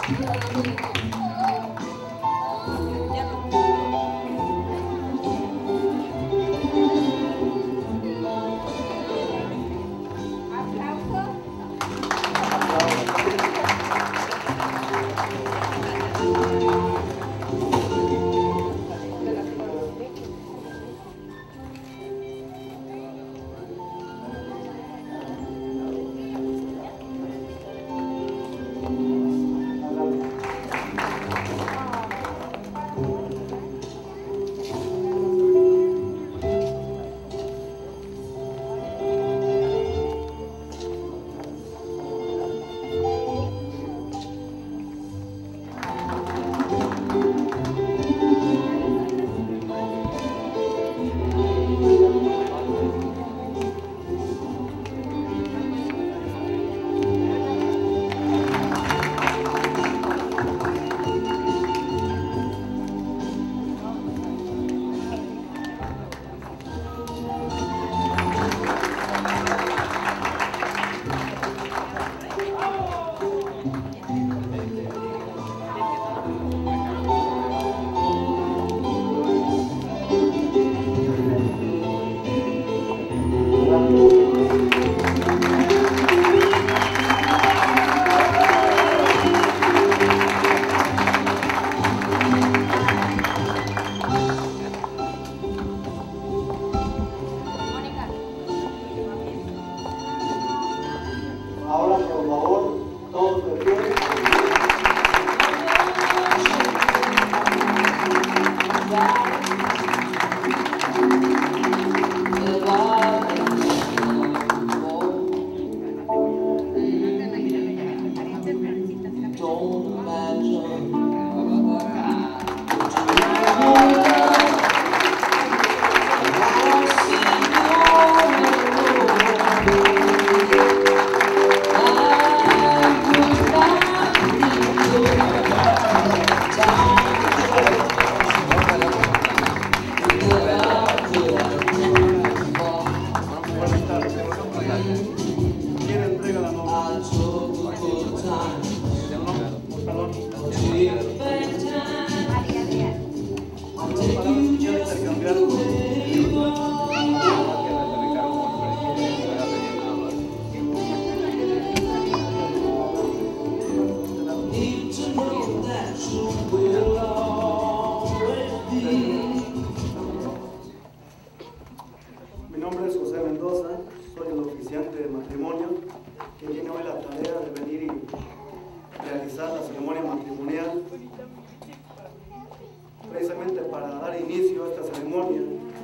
Precisamente para dar inicio a esta ceremonia,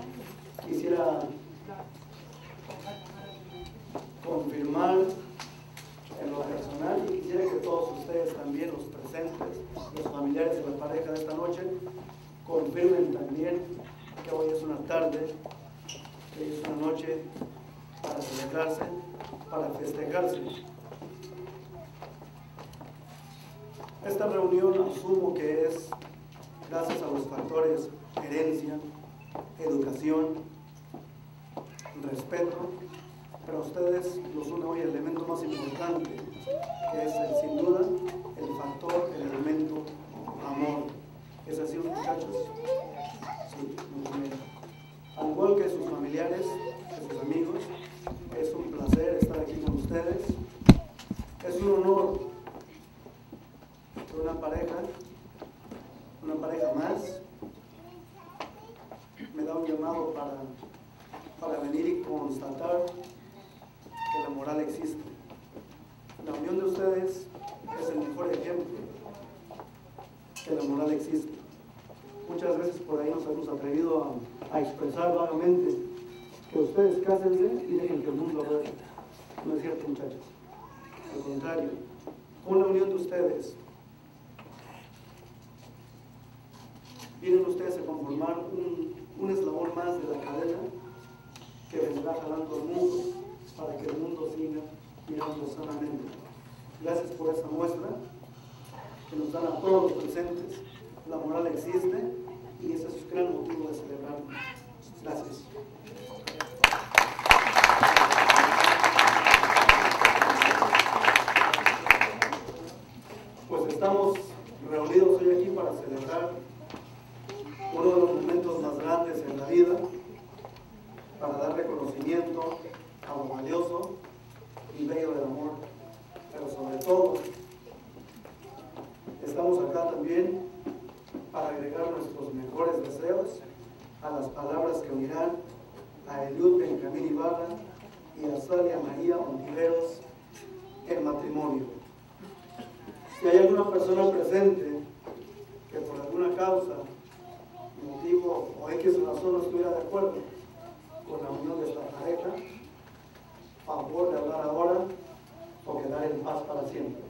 quisiera confirmar en lo personal y quisiera que todos ustedes también, los presentes, los familiares de la pareja de esta noche, confirmen también que hoy es una tarde, que hoy es una noche para celebrarse, para festejarse. Esta reunión asumo que es gracias a los factores herencia, educación, respeto, pero a ustedes los une hoy el elemento más importante, que es sin duda el factor, el elemento amor. ¿Es así, muchachos? Sí, muy bien. Al igual que sus familiares, que sus amigos, es un placer estar aquí con ustedes. Es un honor que una pareja más me da un llamado para venir y constatar que la moral existe. La unión de ustedes es el mejor ejemplo que la moral existe. Muchas veces por ahí nos hemos atrevido a expresar vagamente que ustedes cásense y dejen que el mundo ruede. No es cierto, muchachos. Al contrario, con la unión de ustedes vienen ustedes a conformar un eslabón más de la cadena que vendrá jalando al mundo para que el mundo siga mirando sanamente. Gracias por esta muestra que nos dan a todos los presentes. La moral existe y ese es el gran motivo de celebrar. Gracias. Pues Estamos reunidos hoy aquí para celebrar uno de los momentos más grandes en la vida, para dar reconocimiento a lo valioso y bello del amor, pero sobre todo estamos acá también para agregar nuestros mejores deseos a las palabras que unirán a Eliud Benjamín Ibarra y a Salia María Ontiveros en matrimonio. Si hay alguna persona presente que por alguna causa, motivo o X razón no estuviera de acuerdo con la unión de esta pareja, favor de hablar ahora o quedar en paz para siempre.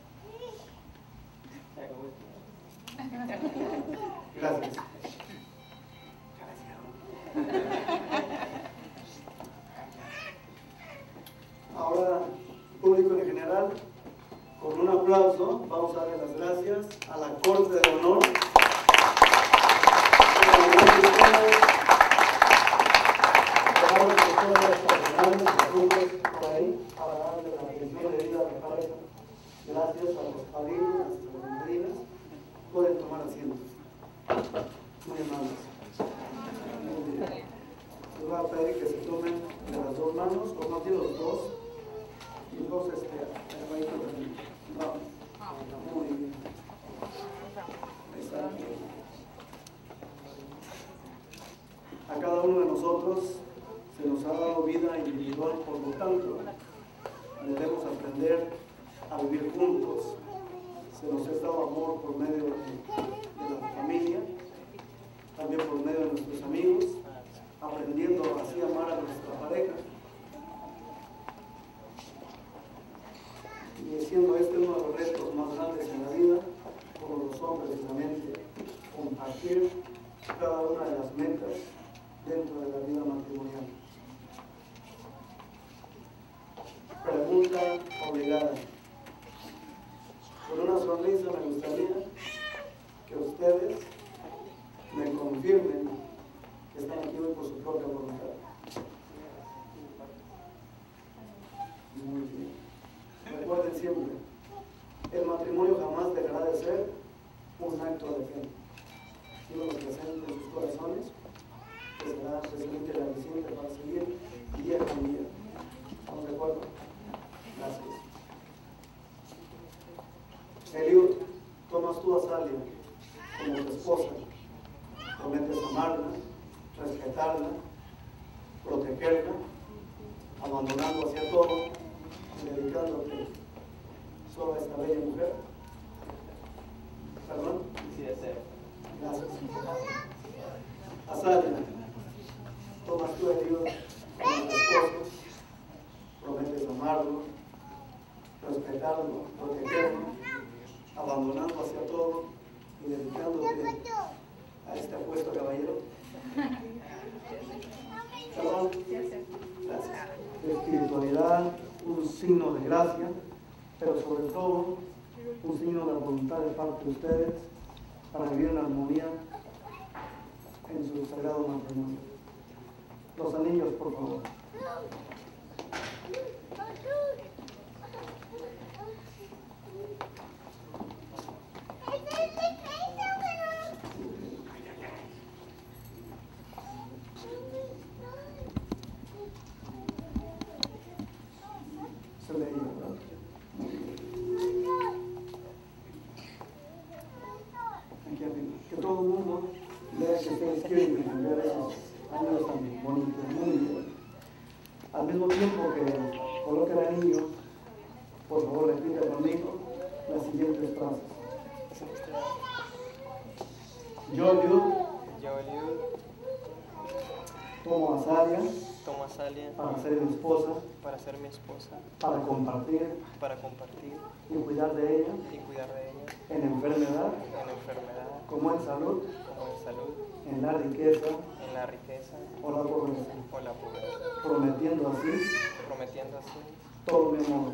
Gracias. Ahora, público en general, con un aplauso vamos a darle las gracias a la Corte de Honor. Para darle la atención de vida a la pareja. Gracias a los padrinos, a las madrinas. Pueden tomar asiento. Muy amables. Muy bien. Les voy a pedir que se tomen de las dos manos, o más bien los dos. Y los dos, ahí también. Vamos. Muy bien. Ahí está. A cada uno de nosotros se nos ha dado vida individual, por lo tanto, debemos aprender a vivir juntos. Se nos ha dado amor por medio de la familia, también por medio de nuestros amigos, aprendiendo así a amar a nuestra pareja. Y siendo este uno de los retos más grandes en la vida, como los hombres, precisamente, compartir cada una de las metas dentro de la vida matrimonial. Pregunta obligada. Con una sonrisa me gustaría que ustedes me confirmen que están aquí hoy por su propia voluntad. Muy bien. Recuerden siempre, el matrimonio jamás dejará de ser un acto de fe. Digo lo presente en sus corazones, que será precisamente la aliciente para seguir día con día. ¿Estamos de acuerdo? Gracias. Eliud, tomas tú a Salia como tu esposa. Prometes amarla, respetarla, protegerla, abandonando hacia todo y dedicándote solo a esta bella mujer. ¿Perdón? Sí, deseo. Gracias. A Salia, tomas tú a Eliud como tu esposo. Prometes amarlo, respetarlo, protegerlo, abandonando hacia todo y dedicándote a este apuesto caballero. ¿Perdón? Gracias. Espiritualidad, un signo de gracia, pero sobre todo un signo de voluntad de parte de ustedes para vivir en armonía en su sagrado matrimonio. Los anillos, por favor. Se leía, ¿verdad? Aquí arriba. Que todo el mundo vea que ustedes quieren intercambiar esos anillos tan bonitos, muy bien. Al mismo tiempo que coloque el anillo, por favor repita conmigo las siguientes frases. Yo, Eliud, tomo a Salia para ser mi esposa, para compartir y cuidar de ella en enfermedad como en salud, en la riqueza o la pobreza, prometiendo así todo mi amor.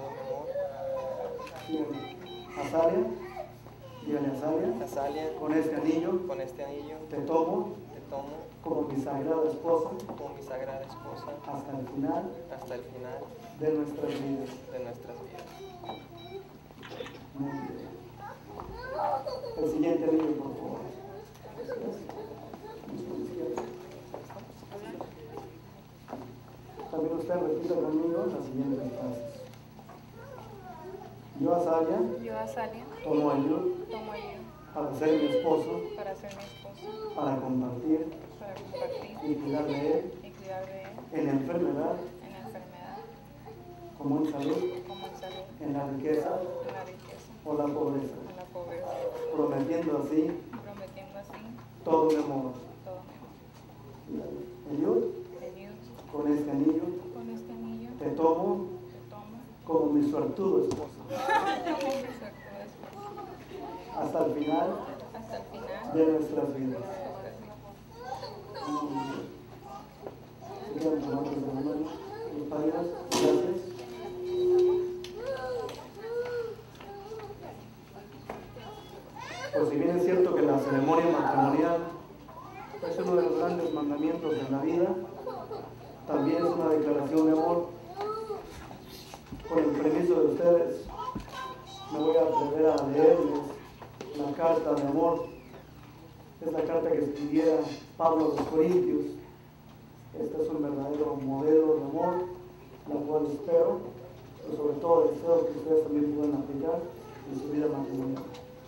A Salia, dígale a Salia, con este anillo te tomo como mi sagrada esposa hasta el final de nuestras vidas. Muy bien. Repita conmigo las siguientes frases. Yo, Azalia, tomo ayuda para ser mi esposo, para compartir y cuidar de él en la enfermedad, como en salud, en la riqueza o la pobreza, prometiendo así todo mi amor. Eliud, con este anillo te tomo como mi suertudo esposo. Hasta el final de nuestras vidas. Se quedan tomando de la mano. Los padres, gracias. Pues si bien es cierto que la ceremonia matrimonial es uno de los grandes mandamientos en la vida, también es una declaración de amor. Con el permiso de ustedes, me voy a atrever a leerles la carta de amor. Es la carta que escribiera Pablo a los Corintios. Este es un verdadero modelo de amor, la cual espero, pero sobre todo deseo que ustedes también puedan aplicar en su vida matrimonial.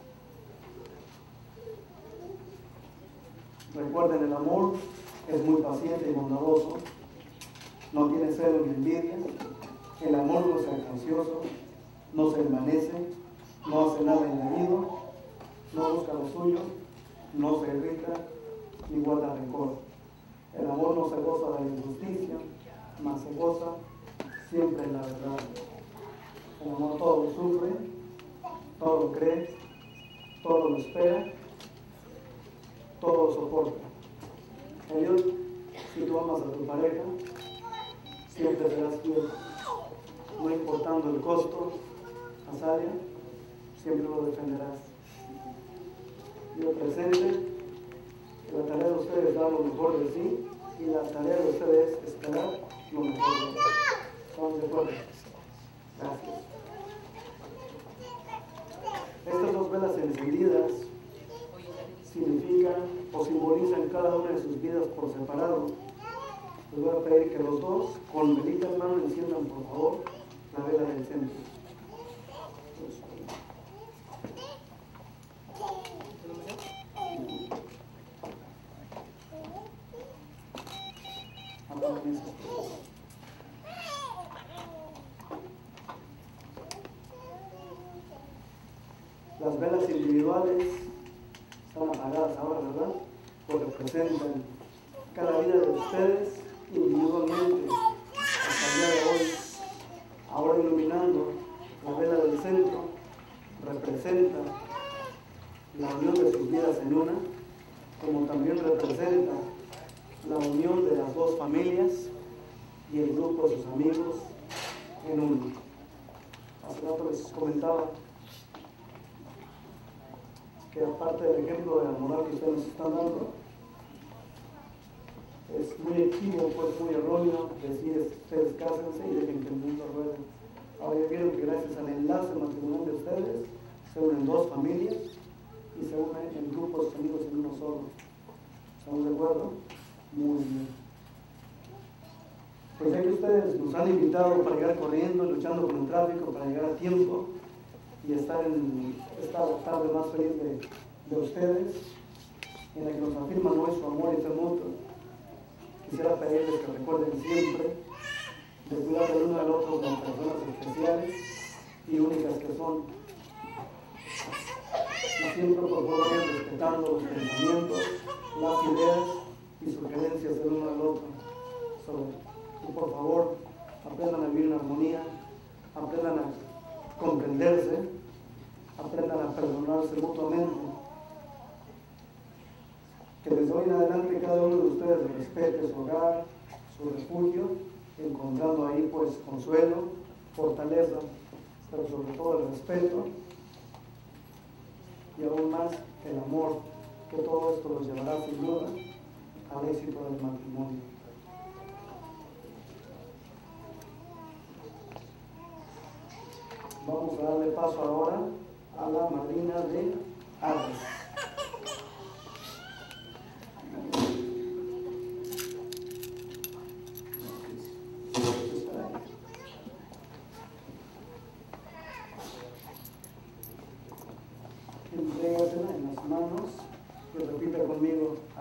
Recuerden, el amor es muy paciente y bondadoso, no tiene celo ni envidia, el amor no es ansioso, no se envanece, no hace nada indebido, no busca lo suyo, no se irrita ni guarda rencor. El amor no se goza de la injusticia, mas se goza siempre en la verdad. El amor todo lo sufre, todo lo cree, todo lo espera, todo lo soporta. Eliud, si tú amas a tu pareja, siempre serás fiel, no importando el costo. Azalia, siempre lo defenderás. Yo presente, que la tarea de ustedes es dar lo mejor de sí y la tarea de ustedes es esperar lo mejor de ellos. ¿Estamos de acuerdo? Gracias. Estas dos velas encendidas significan o simbolizan cada una de sus vidas por separado. Les voy a pedir que los dos, con velita en mano, enciendan por favor la vela del centro. Las velas individuales están apagadas ahora, ¿verdad? Porque representan cada vida de ustedes individualmente hasta el día de hoy. Ahora iluminando la vela del centro, representa la unión de sus vidas en una, como también representa la unión de las dos familias y el grupo de sus amigos en uno. Hace rato les comentaba que aparte del ejemplo de la moral que ustedes nos están dando, es muy equívoco, es muy erróneo decir ustedes cásense y dejen que el mundo ruede. Ahora ya vieron que gracias al enlace matrimonial de ustedes se unen dos familias y se unen en grupos de amigos en uno solo. ¿Estamos de acuerdo? Muy bien. Pues ya que ustedes nos han invitado para llegar corriendo, luchando con el tráfico, para llegar a tiempo y estar en esta tarde más feliz de ustedes, en la que nos afirman hoy su amor y fe mutuo, quisiera pedirles que recuerden siempre de cuidar del uno al otro como personas especiales y únicas que son. Y siempre, por favor, respetando los pensamientos, las ideas y sugerencias del uno al otro. Y por favor, aprendan a vivir en armonía, aprendan a comprenderse, aprendan a perdonarse mutuamente. Que desde hoy en adelante cada uno de ustedes respete su hogar, su refugio, encontrando ahí pues consuelo, fortaleza, pero sobre todo el respeto y aún más el amor, que todo esto los llevará sin duda al éxito del matrimonio. Vamos a darle paso ahora a la madrina de arras.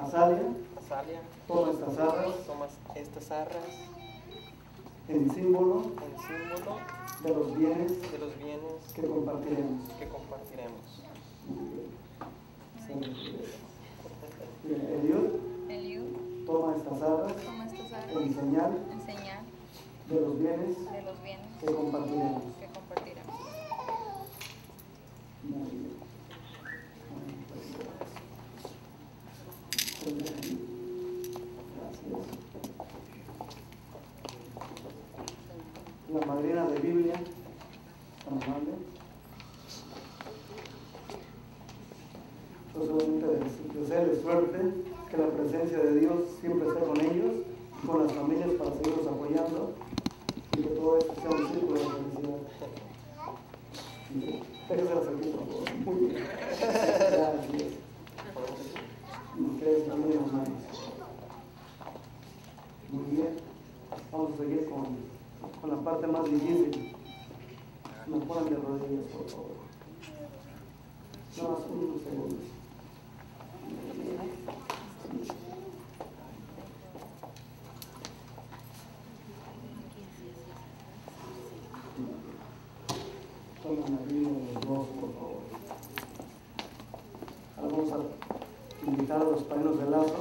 Azalia, Azalia, toma estas arras toma estas arras en símbolo en símbolo de los bienes de los bienes que compartiremos. que compartiremos. Eliud, toma estas arras en señal de los bienes que compartiremos. Muy bien. Gracias. La madrina de Biblia, tan amable. Yo solamente desearles suerte, que la presencia de Dios siempre esté con ellos, con las familias para seguirlos apoyando y que todo esto sea un círculo de felicidad. Déjenselas aquí, por favor. Muy bien. Gracias. Ustedes también, hermanos. Muy bien. Vamos a seguir con la parte más difícil. Me ponen de rodillas, por favor. Nada más unos segundos. Tomen la Biblia de los dos, por favor. Ahora vamos a invitar a los padrinos de lazo.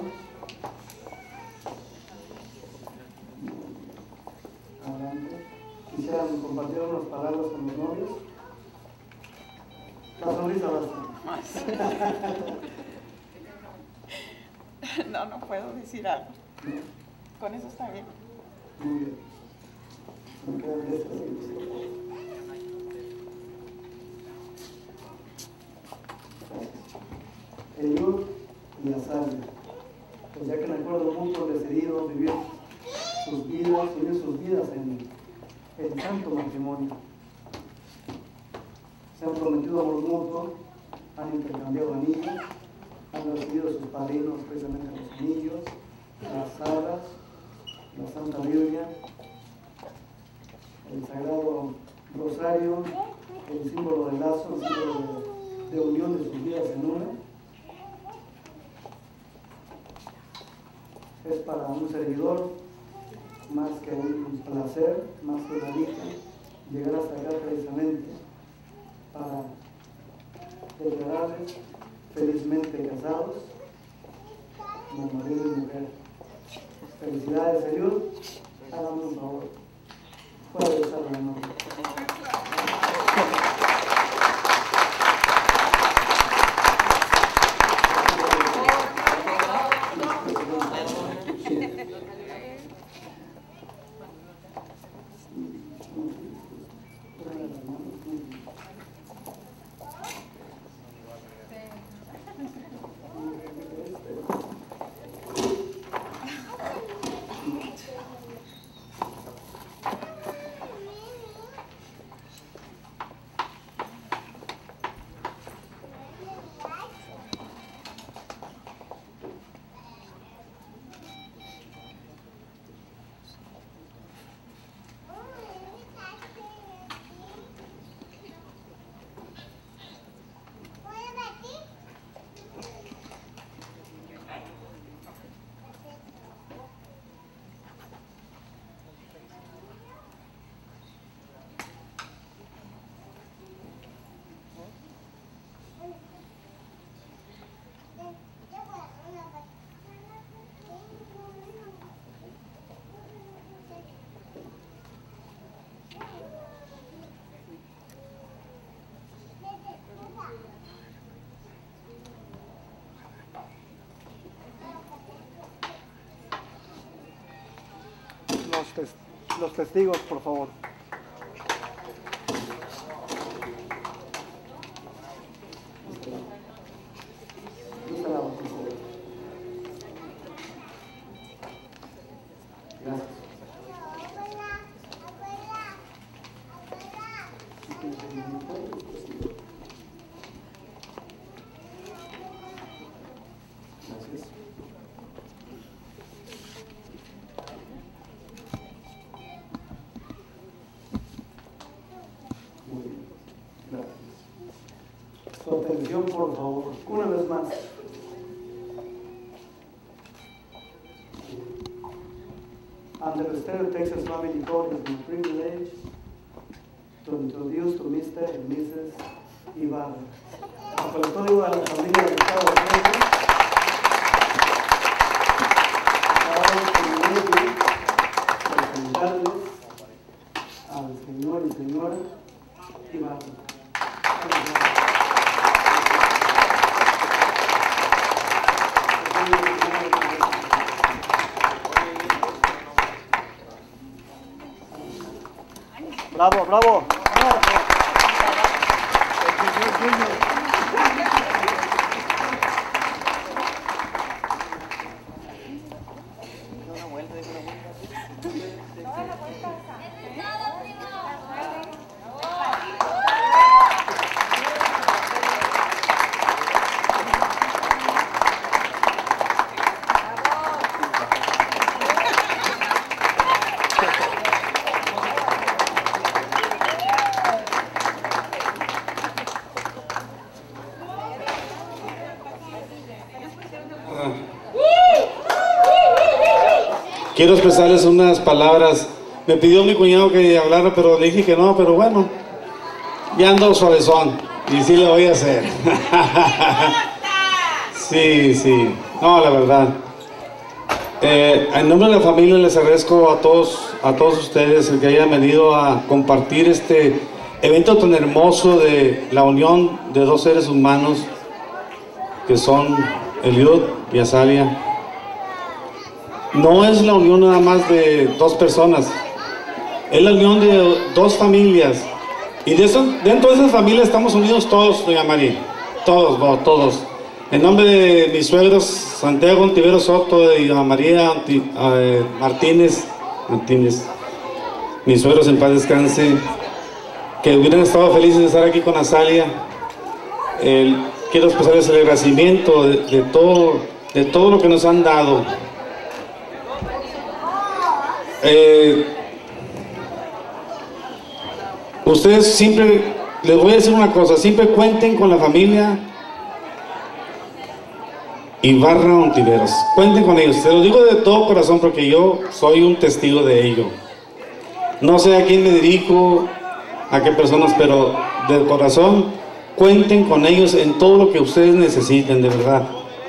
Adelante. ¿Quisieran compartir unas palabras con los novios? La sonrisa basta. No puedo decir algo. Con eso está bien. Muy bien. Me quedan 10 segundos, por favor. Eliud y Azalia, pues ya que en acuerdo mutuo han decidido vivir sus vidas en el santo matrimonio. Se han prometido amor mutuo, han intercambiado anillos, han recibido a sus padrinos precisamente los anillos, las arras, la Santa Biblia, el Sagrado Rosario, el símbolo del lazo, el símbolo de unión de sus vidas en una. Es para un servidor más que un placer, más que una dicha, llegar hasta acá precisamente para declararles felizmente casados como marido y mujer. Felicidades, Eliud. Háganme un favor. Puede besar la mano. Los testigos, por favor. Gracias. Su atención, por favor. Una vez más. and the Restero Texas Family Court, it's my privilege to introduce to Mr. and Mrs. Ibarra. Bajo el código de la familia del Estado de Texas, para presentarles al señor y señora Ibarra. Bravo, bravo. Quiero expresarles unas palabras. Me pidió mi cuñado que hablara, pero le dije que no, pero bueno, ya ando suavezón y sí lo voy a hacer. Sí, no, la verdad. En nombre de la familia les agradezco a todos ustedes el que hayan venido a compartir este evento tan hermoso de la unión de dos seres humanos que son Eliud y Azalia. No es la unión nada más de dos personas, es la unión de dos familias. Y dentro de esa familia estamos unidos todos, doña María, todos. En nombre de mis suegros, Santiago Ontiveros Soto y doña María Martínez, mis suegros en paz descanse, que hubieran estado felices de estar aquí con Azalia. Quiero expresarles el agradecimiento de todo lo que nos han dado. Ustedes siempre, les voy a decir una cosa, siempre cuenten con la familia Ibarra Ontiveros, cuenten con ellos, se lo digo de todo corazón porque yo soy un testigo de ello. No sé a quién me dirijo, a qué personas, pero de corazón cuenten con ellos en todo lo que ustedes necesiten, de verdad.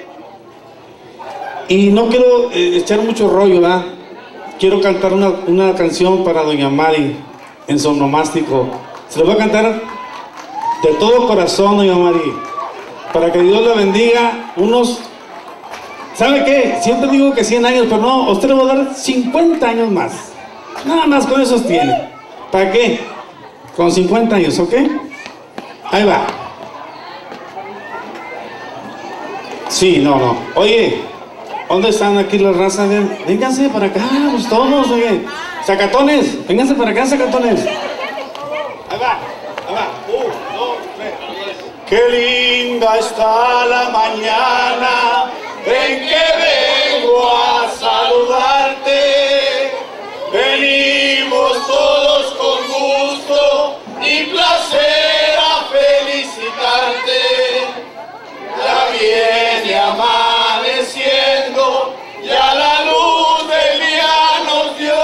Y no quiero echar mucho rollo, ¿verdad? Quiero cantar una canción para doña Mari en su onomástico. Se lo voy a cantar de todo corazón, doña Mari, para que Dios la bendiga unos... ¿Sabe qué? Siempre digo que 100 años, pero no, a usted le voy a dar 50 años más. Nada más con esos tiene. ¿Para qué? Con 50 años, ¿ok? Ahí va. Sí, no. Oye, ¿dónde están aquí las razas? Vénganse para acá, pues todos, oye. Zacatones, vénganse para acá, zacatones. Ahí va. 1, 2, 3. Qué linda está la mañana en que vengo a saludarte. Venimos todos con gusto y placer a felicitarte. Ya viene amaneciendo, ya la luz del día nos dio.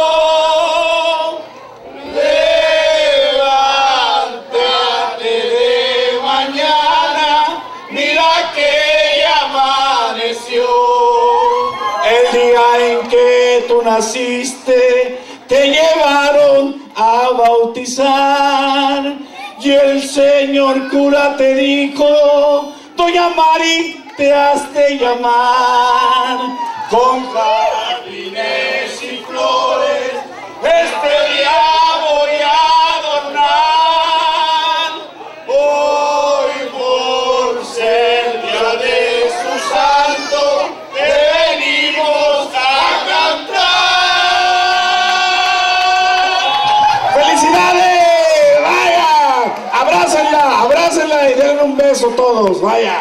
Levántate de mañana, mira que ya amaneció. El día en que tú naciste, te llevaron a bautizar y el señor cura te dijo: doña Mari, te has de llamar. Con jardines y flores este día voy a adornar. Hoy por ser día de su santo te venimos a cantar. ¡Felicidades! ¡Vaya! Abrácenla y denle un beso todos, vaya.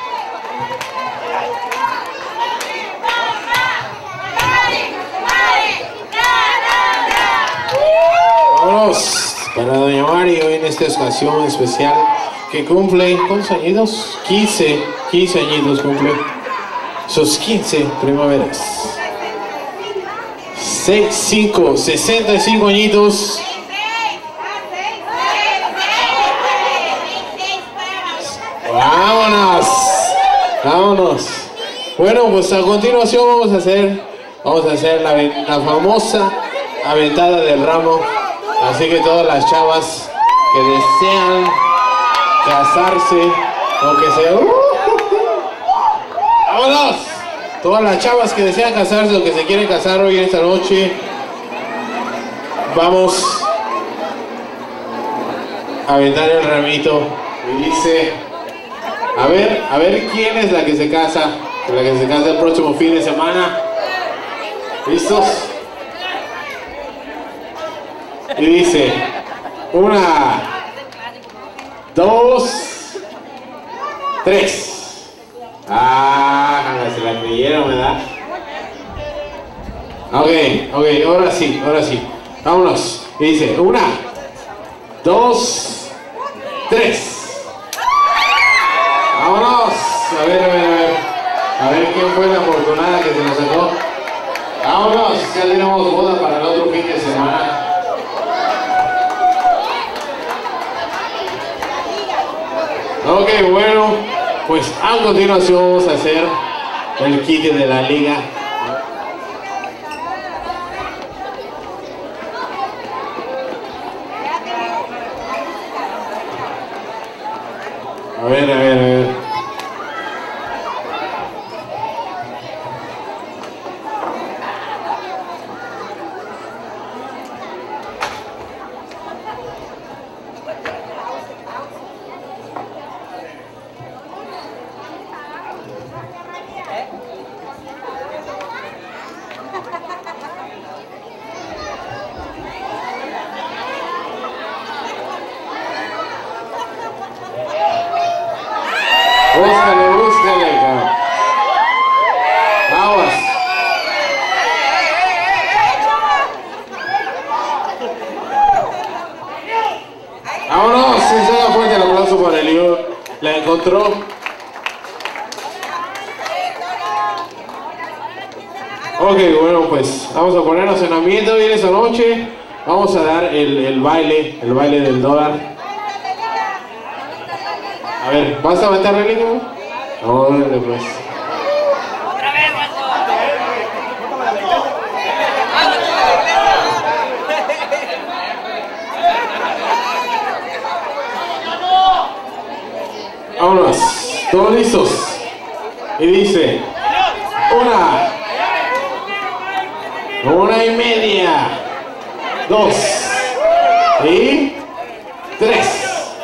Vámonos para doña Mari hoy en esta ocasión especial que cumple, ¿cuántos añitos? 15 añitos cumple sus 15 primaveras. 65, 65 añitos. Vámonos, vámonos. Bueno, pues a continuación vamos a hacer la famosa aventada del ramo. Así que todas las chavas que desean casarse, aunque sea... ¡vámonos! Todas las chavas que desean casarse o que se quieren casar hoy en esta noche, vamos a aventar el ramito. Y dice, a ver quién es la que se casa, el próximo fin de semana. ¿Listos? Y dice, 1, 2, 3. Ah, se la creyeron, ¿verdad? Ok, ahora sí. Vámonos. Y dice, 1, 2, 3. Vámonos. A ver quién fue la afortunada que se nos sacó. Vámonos, ya tenemos boda para el otro fin de semana. Ok, bueno, pues a continuación vamos a hacer el kit de la liga. A ver. Búscale, cabrón. Vamos. Vámonos, se da fuerte el aplauso para el lío. La encontró. Ok, bueno, pues vamos a ponernos en ambiente hoy en esta noche. Vamos a dar el baile del dólar. A ver, ¿vas a aventar el lío? Órale, pues. Otra vez, vámonos, todos listos. Y dice, 1 y media, 2 y 3.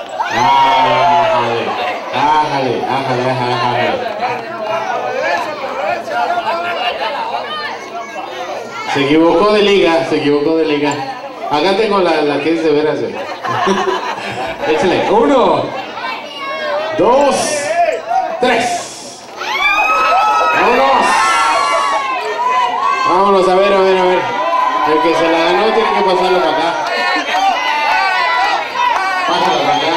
Ájale. Se equivocó de liga. Acá tengo la que es de veras. Échale. 1, 2, 3. Vámonos, a ver. El que se la ganó tiene que pasarlo para acá. Pásalo para acá.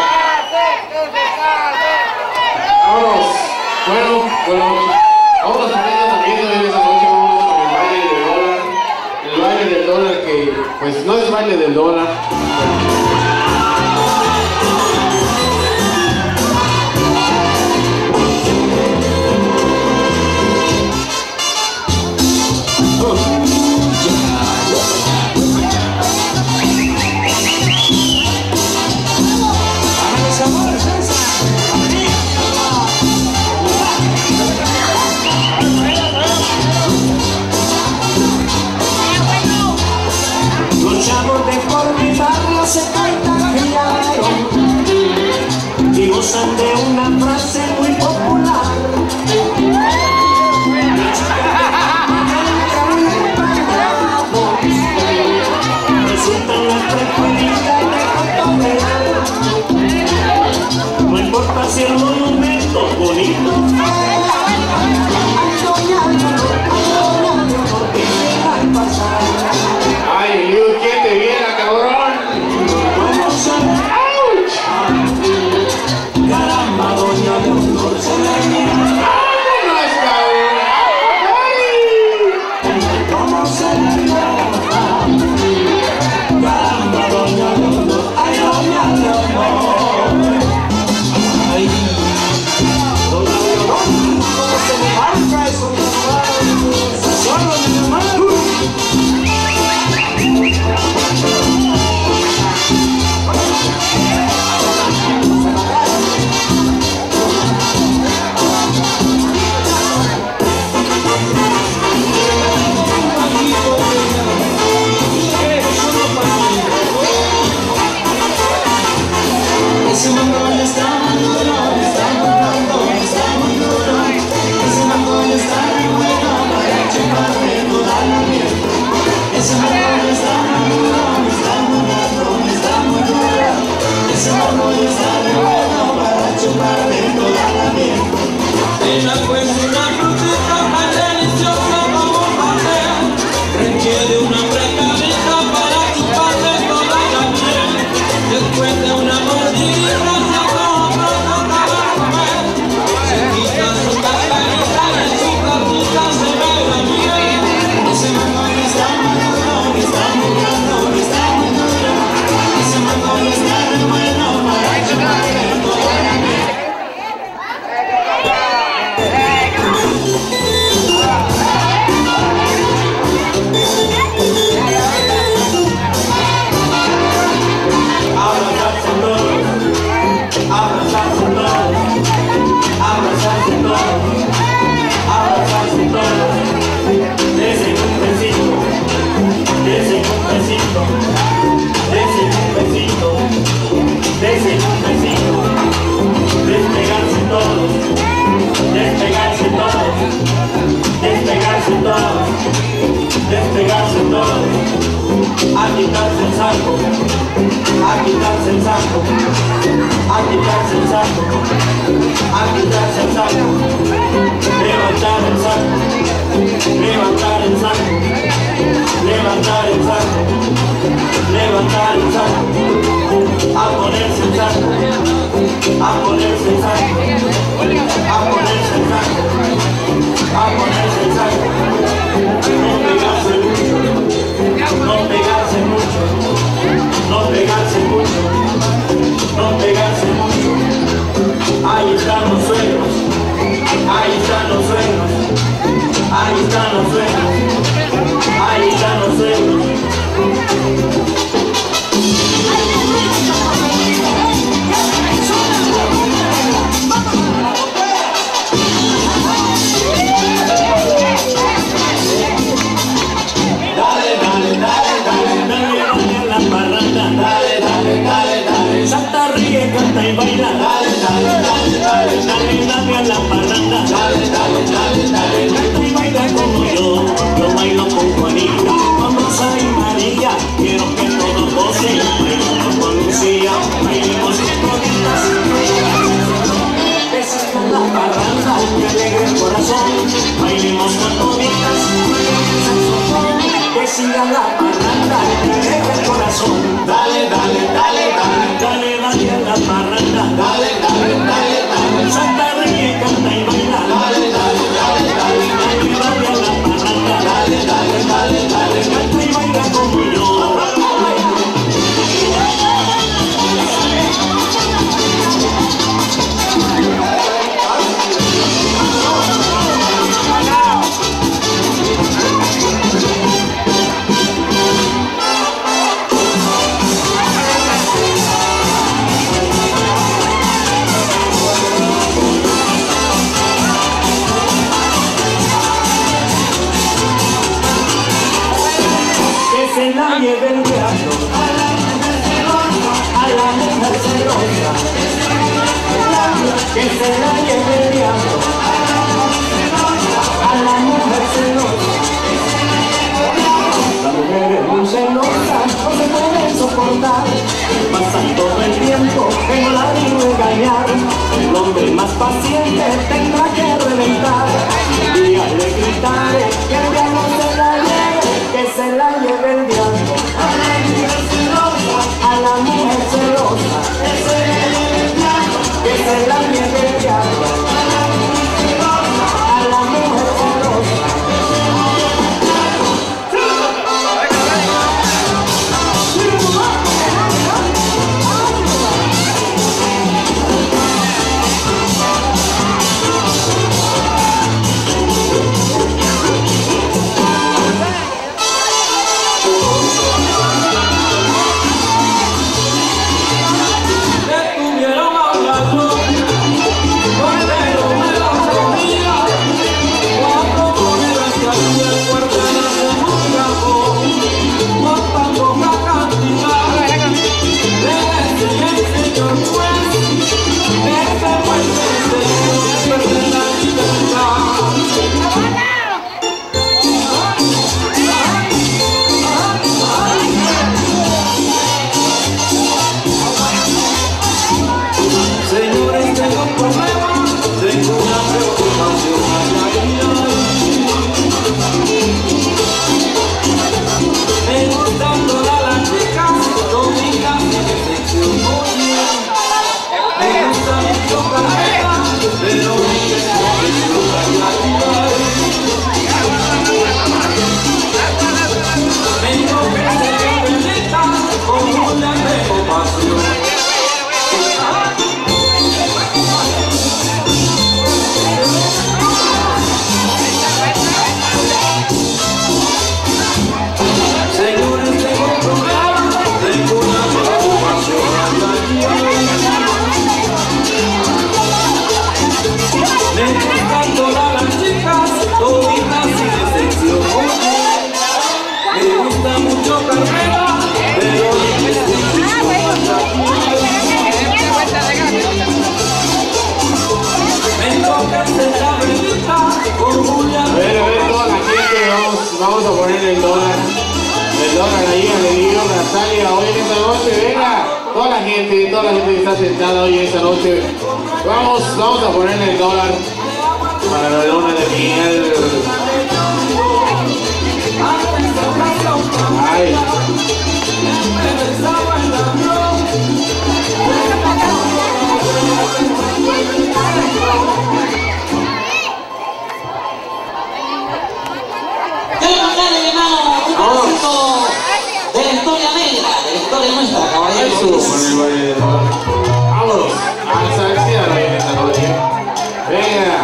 Vámonos. Bueno. Vámonos también en esa noche. Vámonos con el baile del dólar. El baile del dólar que, pues, no es baile del dólar. Se cartajearon y gozan de una frase muy popular. Resultan las preferidas de cotorrear. No importa si el monumento bonito ay, Dios, ¿quién te viera, cabrón? Caramba, doña Leonor se le viene. ¿Cómo se le viene? a quitarse el saco, a quitarse el saco, a quitarse el saco, a quitarse el saco, levantar el saco, levantar el saco, levantar el saco, levantar el saco, a ponerse el saco, a ponerse el saco, a ponerse el saco, a ponerse el saco, no pegarse mucho, no pegarse mucho, no pegarse mucho, no pegarse mucho. Ahí están los sueños, ahí están los sueños, ahí están los sueños, ahí están los sueños. Salta, ríe, canta y baila. Dale, dale, dale, dale, dale, dale a la parranda. Dale, dale, dale, dale, canta y baila como yo bailo con Juanita, con Rosa y María. Quiero que todos gocen, bailando con Lucía, bailemos con toditas. Que siga la parranda, que alegre el corazón, bailemos con toditas. Que siga la parranda, que alegre el corazón. Dale, dale, dale, dale, dale, dale a la parranda. Dale, dale, dale, dale, salta, ríe, canta y baila. Dale, dale, dale, dale, dale, dale a la parranda. Dale, dale, dale, dale, canta y baila como yo. Se la lleve el diablo a la mujer celosa, que se la lleve el diablo a la mujer celosa. Las mujeres muy celosas no se pueden soportar, pasan todo el tiempo en volar y regañar. El hombre más paciente tendrá que reventar, dígale, gritarle que el diablo se la lleve, que se la lleve el diablo a la mujer celosa, a la mujer celosa, que se la lleve el diablo, que se la lleve el diablo a la mujer celosa, a la mujer celosa. Vamos a poner el dólar. El dólar ahí, Alegría, Natalia, hoy en esta noche, venga, toda la gente que está sentada hoy en esta noche, vamos a ponerle el dólar para la luna de miel. Ay. De la historia negra, de la historia nuestra, caballeros. Vámonos, a salsear hoy en esta noche. Venga.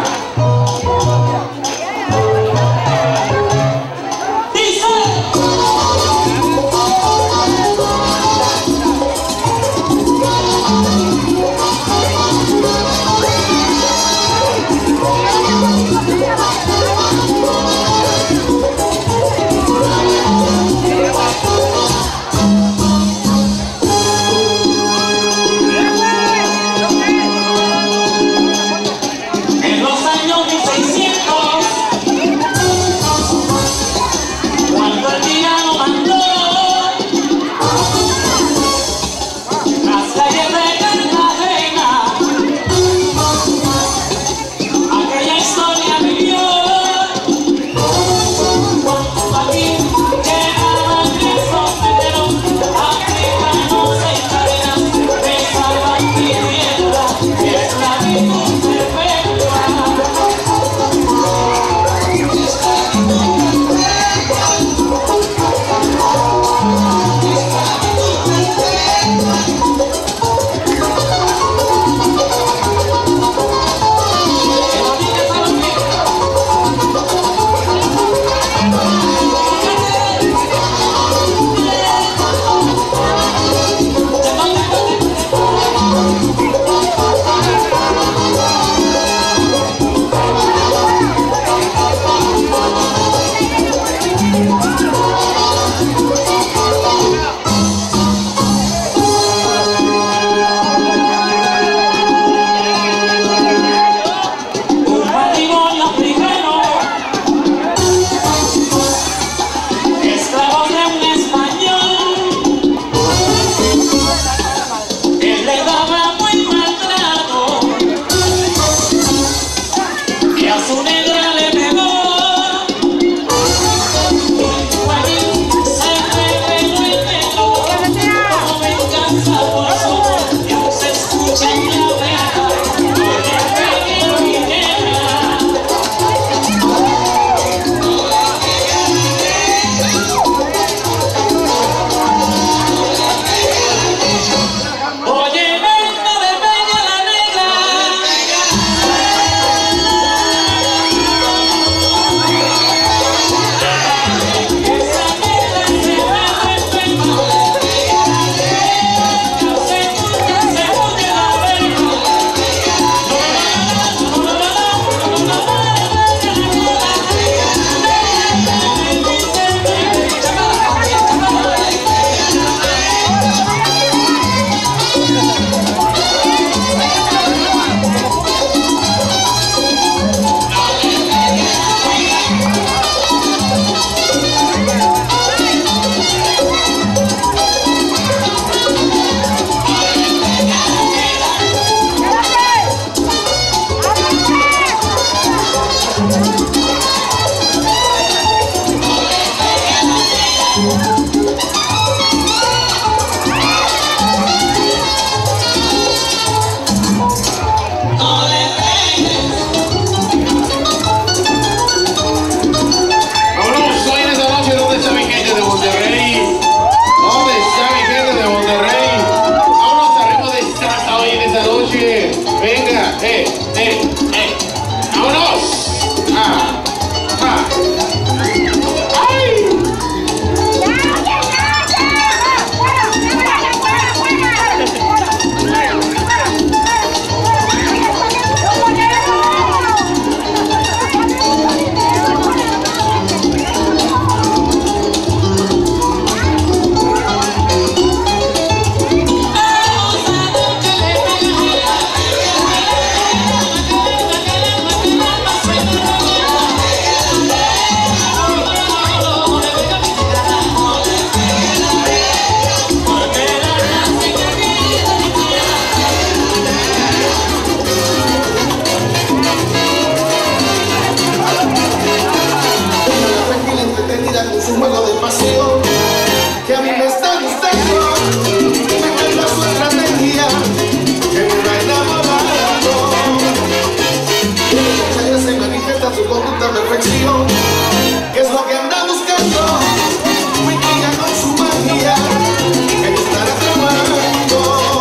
su conducta perfección, que es lo que anda buscando, me intriga con su magia, que me estará tramando.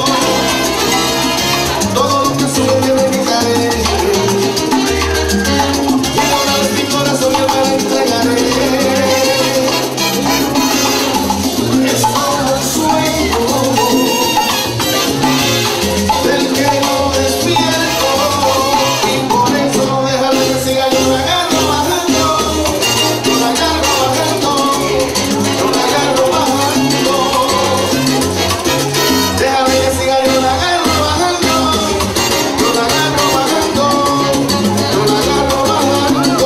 Todo lo que sube tiene que caer, y una vez mi corazón yo me lo entregaré. Es como un sueño del que no despierto, y por eso déjame que siga yo la agarro bajando, yo la agarro bajando, yo la agarro bajando. Déjame que siga yo la agarro bajando, yo la agarro bajando, yo la agarro bajando.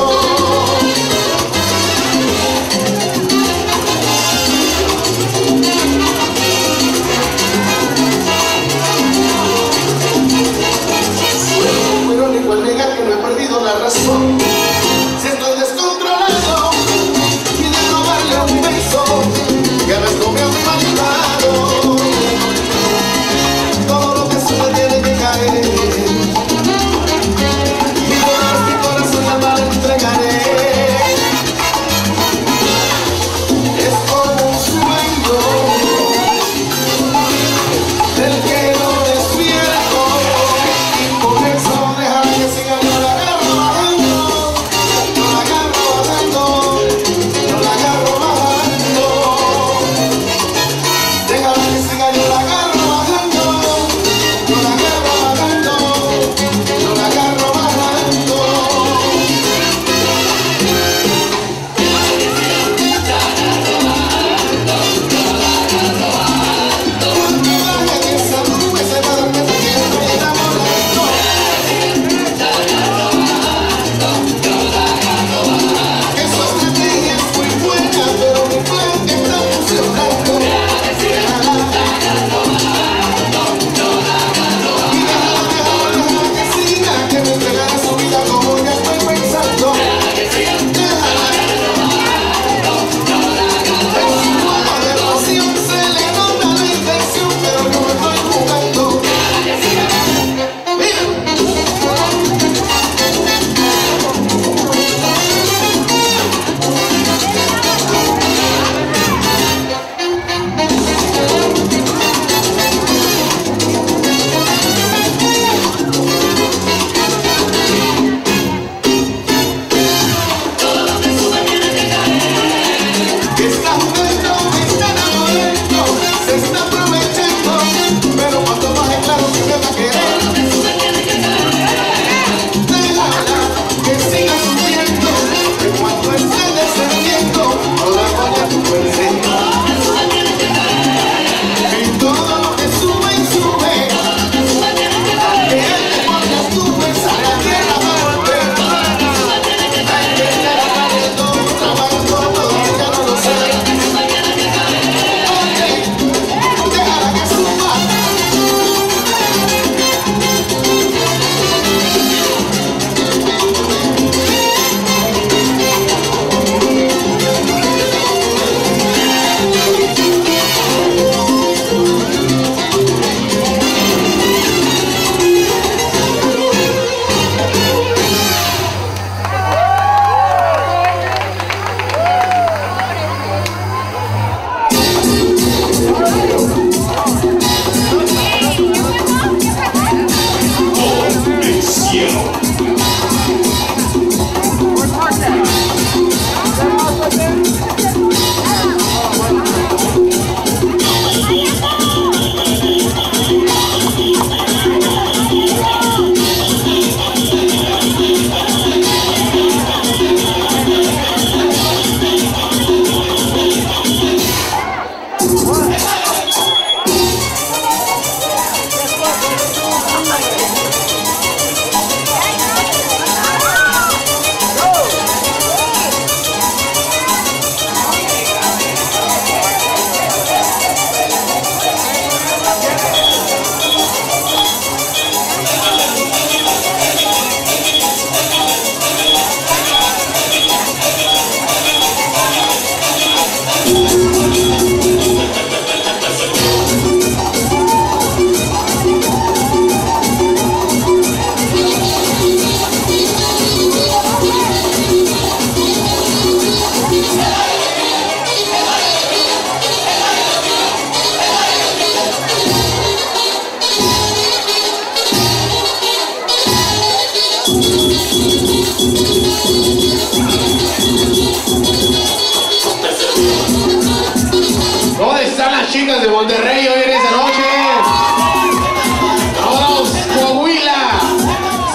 Muy irónico al negar que no he perdido la razón. Si estoy descontrolado y de robarle un beso que a veces no me han faltado. Todo lo que sube tiene que caer, y por mi corazón la mal entregaré. Es como un sueño del que no despierto, y por eso déjame que siga yo la agarro bajando, yo la agarro bajando, yo la agarro bajando. Déjame que siga yo la agarro bajando, yo la agarro bajando, yo la agarro bajando. Cuando bajen esa nube se va a dar cuenta que estoy enamorado. Que su estrategia es muy buena, pero mi plan está funcionando. Y déjala que siga, que me entregará su vida como ya estoy pensando. Déjala. En su forma de pasión se le nota la intención, pero yo me estoy jugando. Mira. Está jugando, está enamorando, se está aprovechando, pero cuando baje claro que me va a querer. Déjala que siga subiendo, que cuando esté descendiendo no la vaya a tu presente. Y todo lo que sube y sube, que él te pone las nubes a la tierra para volver. Hay que estar trabajando, todavía no lo sé. Déjala que suba.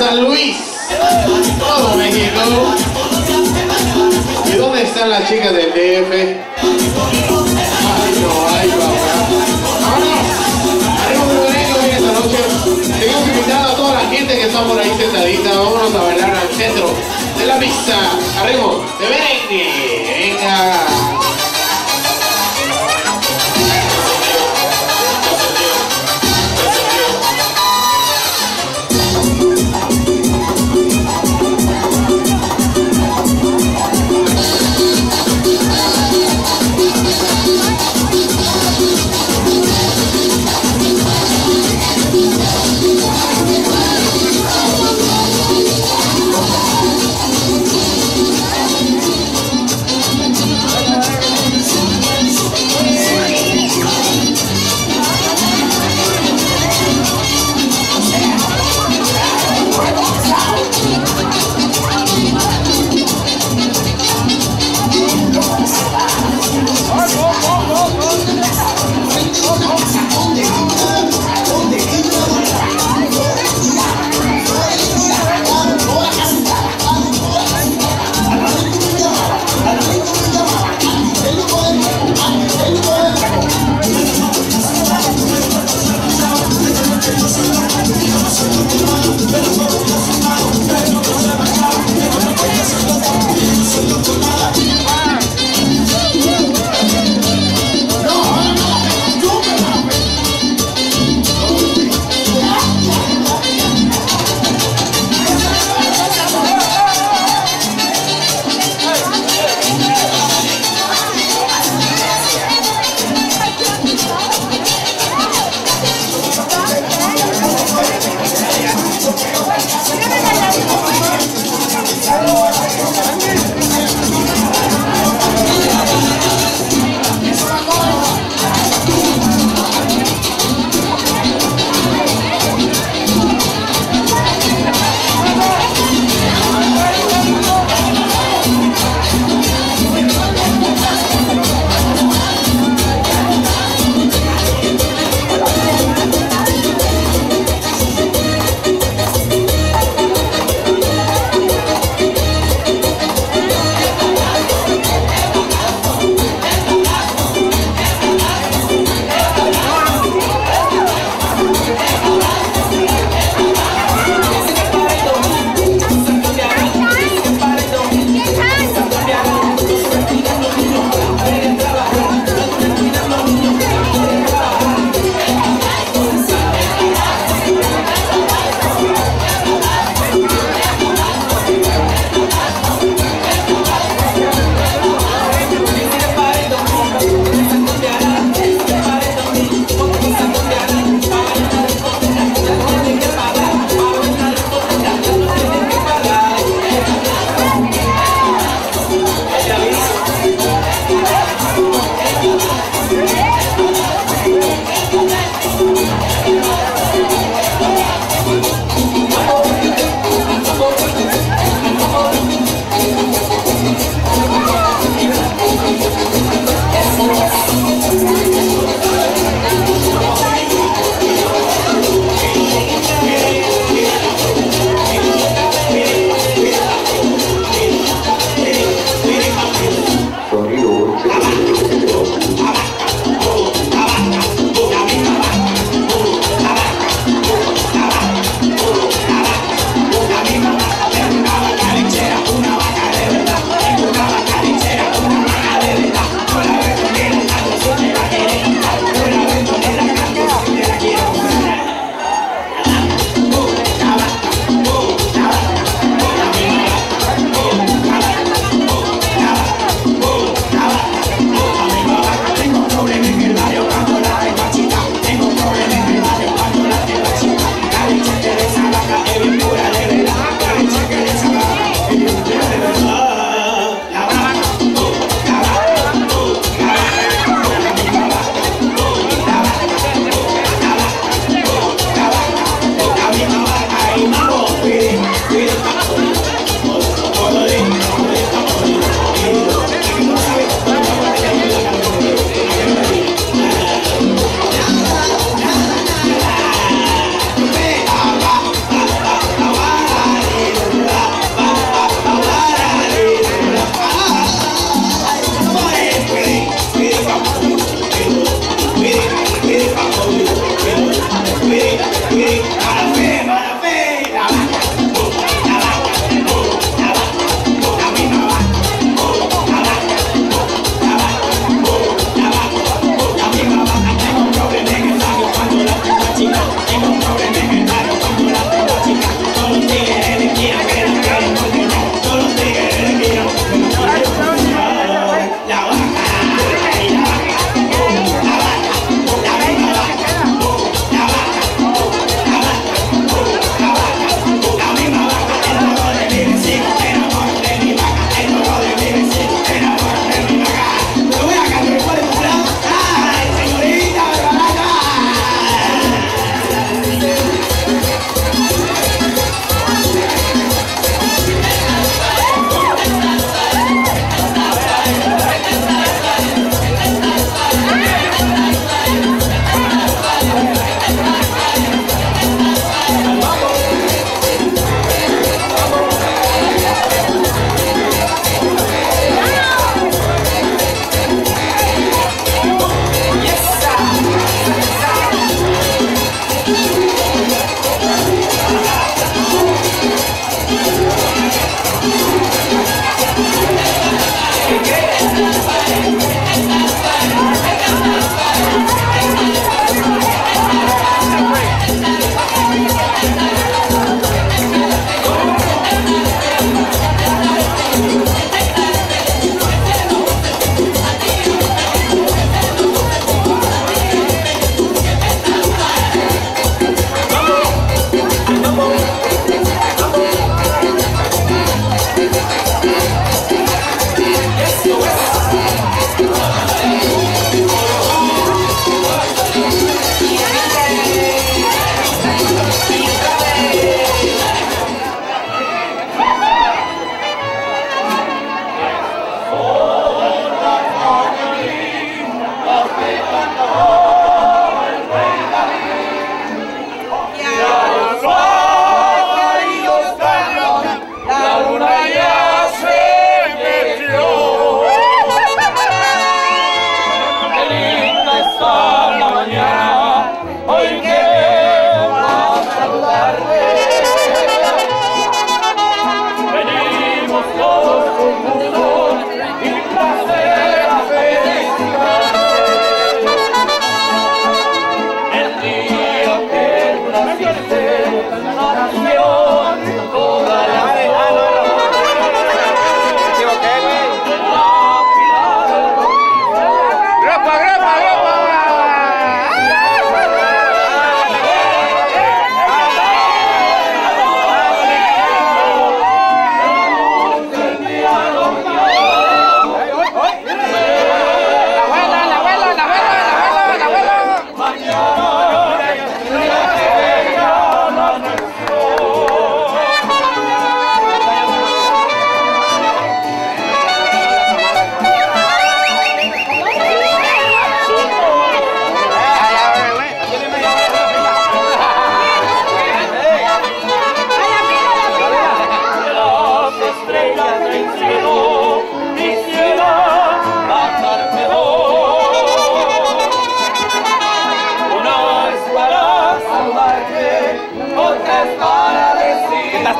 San Luis, todo México. ¿Y dónde están las chicas del DF? Ay, no, ay, papá. ¡Vámonos! Haremos un merengue hoy esta noche. Seguimos invitando a toda la gente que está por ahí sentadita. Vámonos a bailar al centro de la pista. Haremos de merengue. Venga.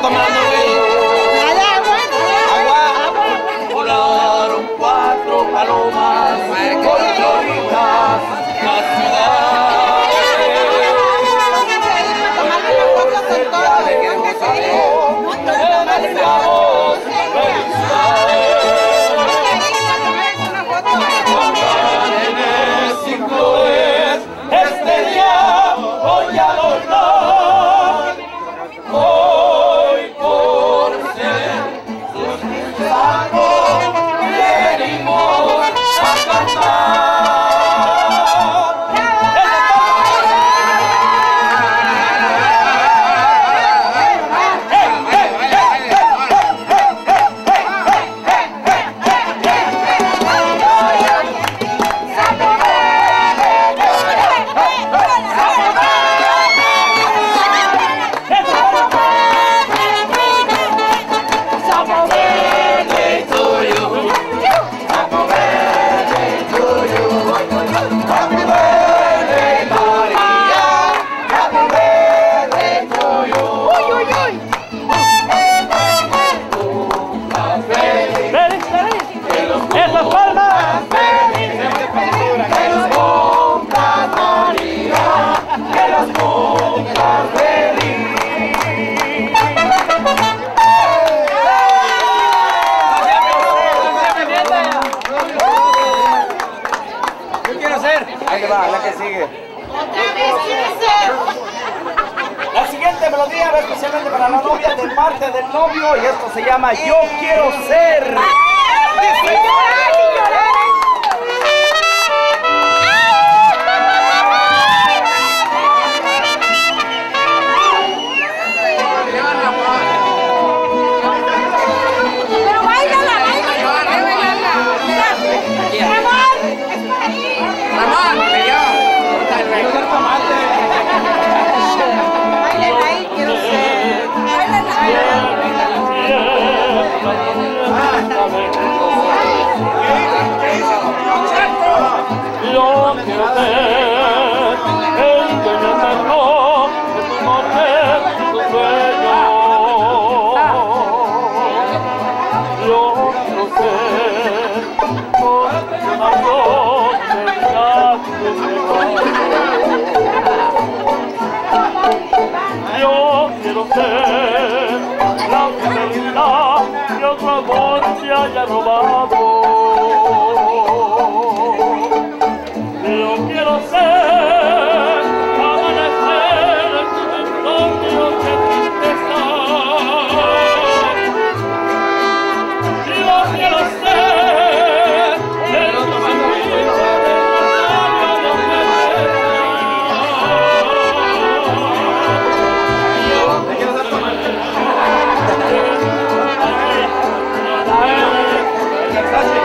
tomando, güey. Agua. Volaron 4 palomas por Floridas, la ciudad. Este día voy a lograr, hoy por ser sus sacos venimos a cantar. La que sigue. La siguiente melodía va especialmente para la novia de parte del novio y esto se llama Yo Quiero Ser. Yo quiero ser el dueño eterno de tu noche y tu sueño. Yo quiero ser con una noche Yo quiero ser la fidelidad que otro amor te haya robado. Yo quiero ser amanecer en tus insomnios de tristeza. Yo quiero ser el suspiro de la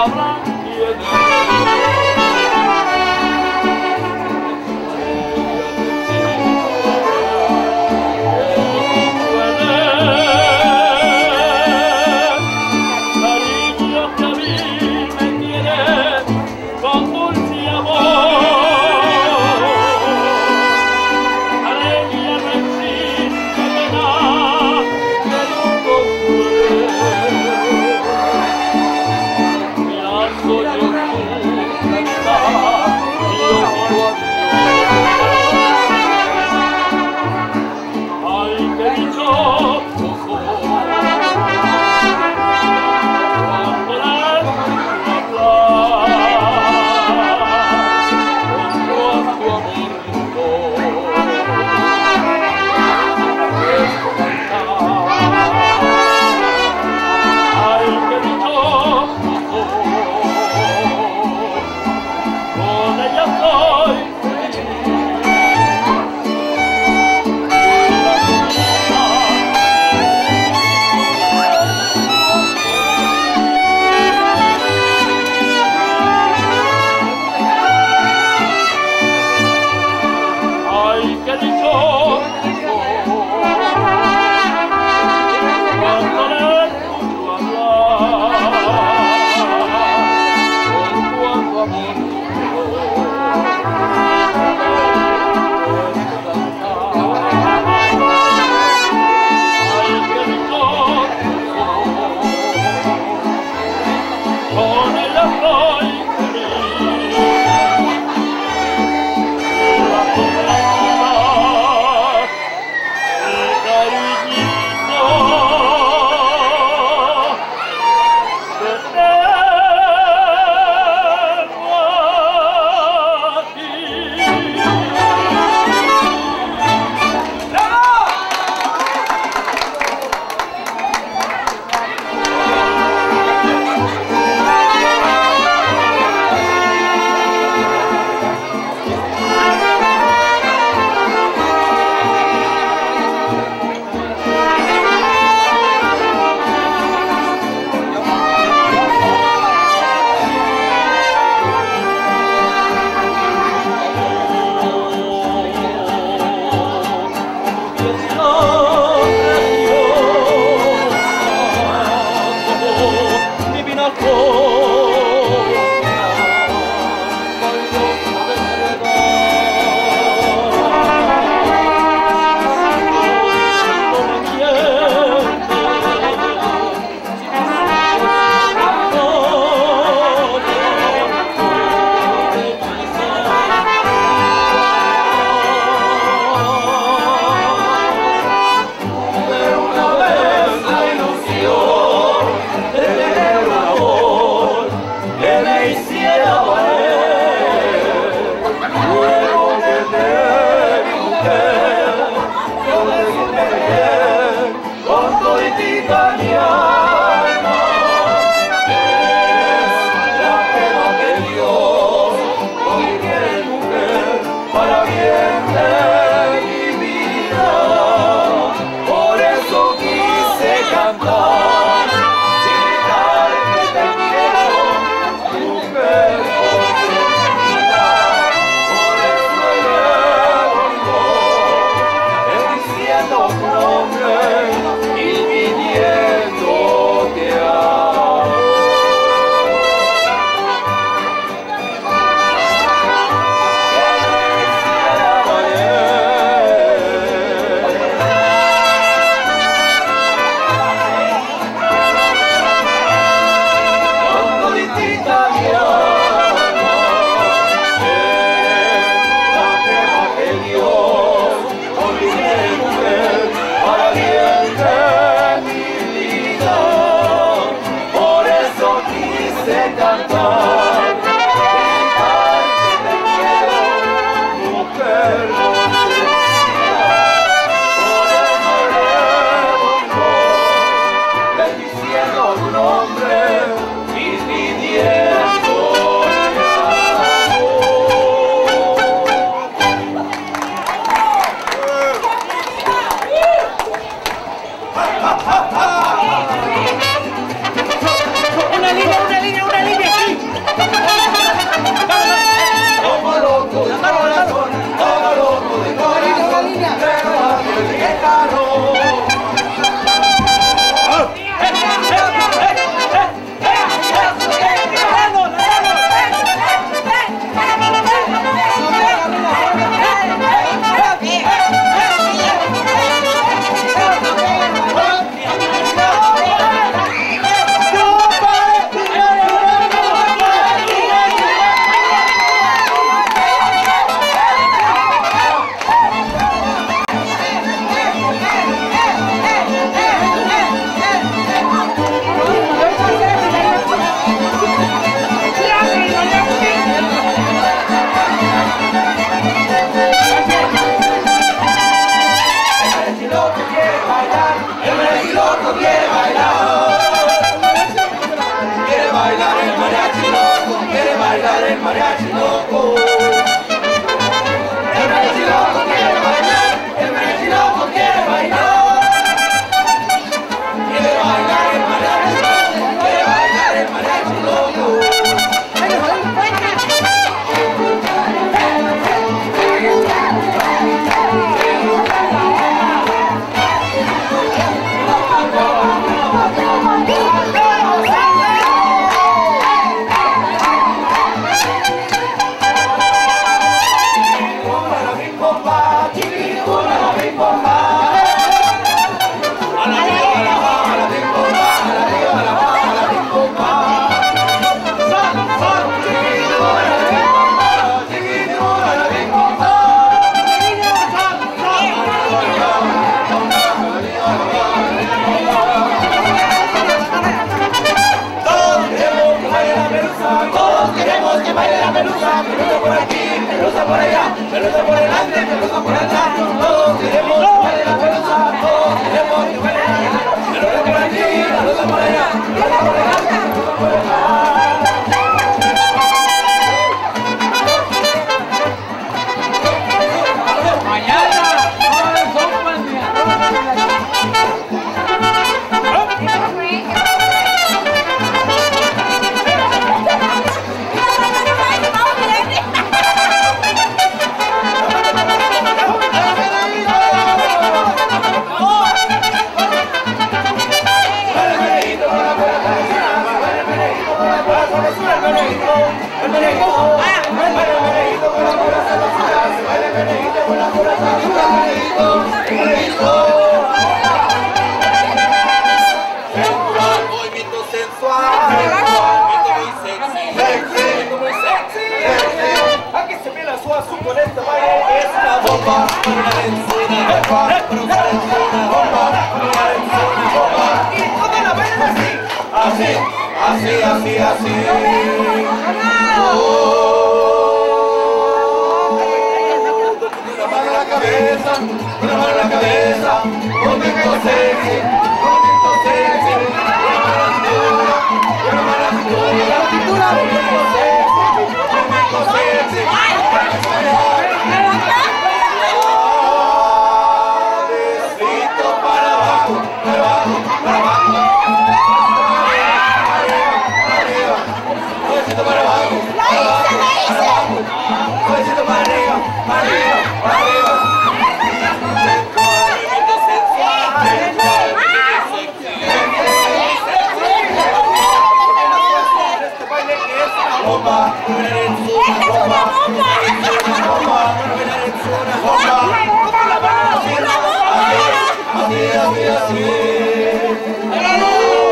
sabrán quién cariño que a mí me tiene con dulce amor. Una línea, Movimiento sensual, movimiento muy sexy, movimiento muy sexy. Aquí se ve la suazu con este baile, es una bomba para una lenzona, para una lenzona, bomba para una lenzona, bomba. Y toda la bailan así, así, así, así, así. Una mano a la cabeza, una mano a la cabeza, movimiento sexy, movimiento sexy. Suavecito para abajo, para abajo, para abajo. Arriba, suavecito para abajo, para abajo, para abajo. Suavecito para arriba, para arriba, para arriba. Movimiento sensual, sensual, bomba, una lenzona, bomba, una lenzona, bomba, así, así, así. Una mano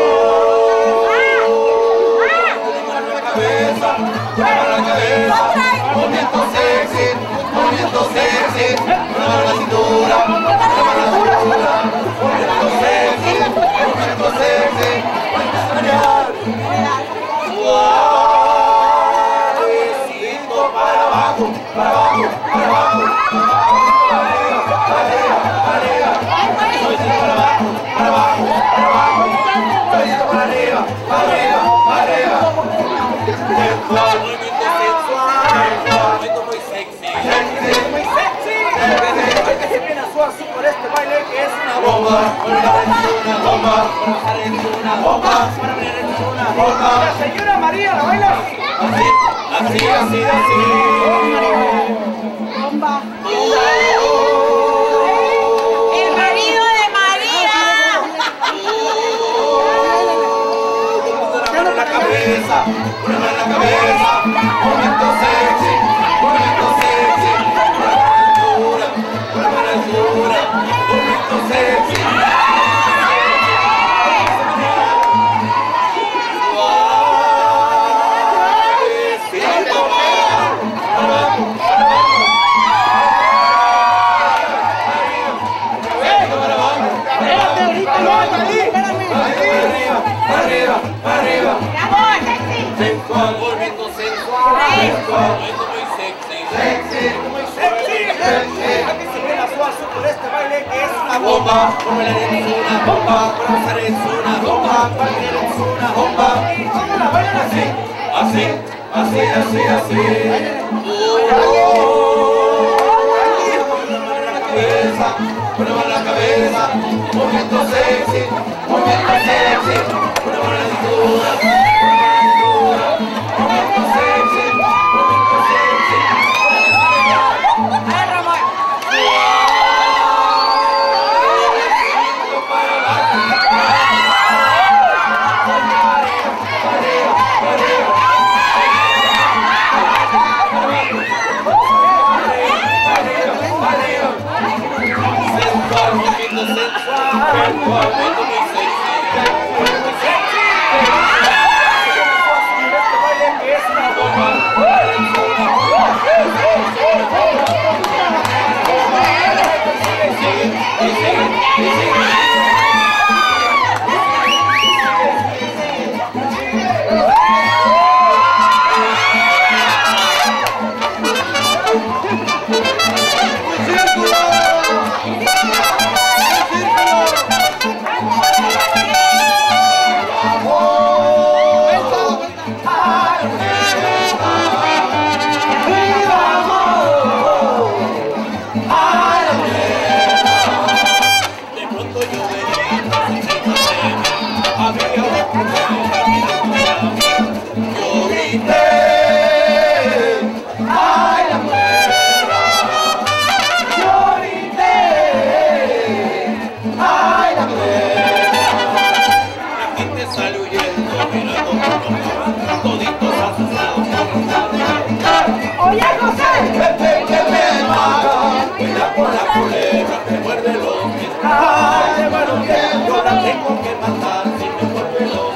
a la cabeza, movimiento sexy, movimiento sexy. Una mano a la cintura, una mano a la cintura, movimiento sexy, movimiento sexy. Para abajo, para abajo, para abajo. Arriba, arriba, arriba. Suavecito para abajo, para abajo, para abajo. Suavecito para arriba, arriba, arriba. Sensual, movimiento sensual, movimiento muy sexy, muy sexy. Hay que se viene a suazu por este baile que es una bomba. Una bomba, una bomba, una bomba. La señora María la baila así. Así, así, así. Bomba. El marido de María. Una mano en la cabeza, una mano en la cabeza. Movimiento sexy, movimiento sexy. Una mano altura, movimiento sexy. Arriba, arriba. Sensual, movimiento sensual. Movimiento muy sexy. Sexy, muy sexy. Aquí se ve la suazu por este baile que es una bomba. Como la lenzona, bomba. Para usar una bomba. Para tener una bomba. Y todos la bailan así. Así, así, así, así. Una mano en la cabeza, movimiento sexy, movimiento sexy, una mano en la cintura, movimiento sexy, movimiento sexy. Movimiento sensual, movimiento muy sexy, muy sexy. Este baile que es una bomba, Oye, José. con la culebra te muerde los pies. Ay, hermano, bien, yo la tengo que matar si me muerde los